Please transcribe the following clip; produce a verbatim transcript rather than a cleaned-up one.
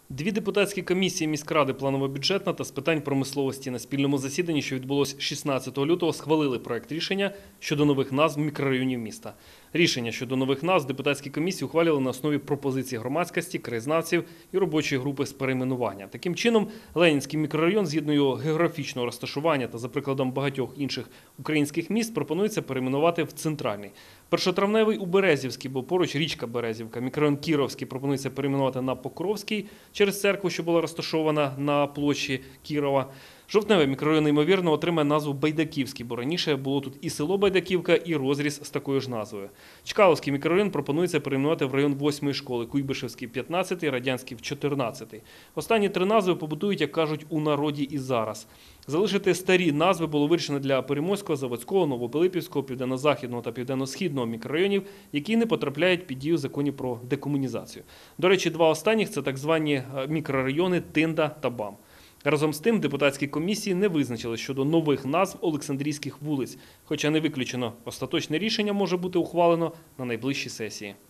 Дві депутатські комісії міськради планово-бюджетна та з питань промисловості на спільному засіданні, що відбулось шістнадцятого лютого, схвалили проект рішення щодо нових назв мікрорайонів міста. Рішення щодо нових назв депутатські комісії ухвалювали на основі пропозицій громадськості, краєзнавців і робочої групи з перейменування. Таким чином, Ленінський мікрорайон, згідно його географічного розташування та за прикладом багатьох інших українських міст, пропонується перейменувати в центральний. Першотравневий у Березівський, бо поруч річка Березівка. Мікрорайон Кіровський пропонується перейменувати на Покровський через церкву, що була розташована на площі Кірова. Жовтневий мікрорайон, ймовірно, отримає назву Байдаківський, бо раніше було тут і село Байдаківка, і розріз з такою ж назвою. Чкаловський мікрорайон пропонується перейменувати в район восьмої школи, Куйбишевський – п'ятнадцятий, Радянський – чотирнадцятий. Останні три назви побудують, як кажуть, у народі і зараз. Залишити старі назви було вирішено для Перемойського, Заводського, Новопилипівського, Південно-Західного та Південно-Східного мікрорайонів, які не потрапляють під дію законів про декомунізацію. До речі, два останніх – це так звані мікрорайони Тинда та БАМ. Разом з тим, депутатські комісії не визначили щодо нових назв Олександрійських вулиць, хоча не виключено, остаточне рішення може бути ухвалено на найближчій сесії.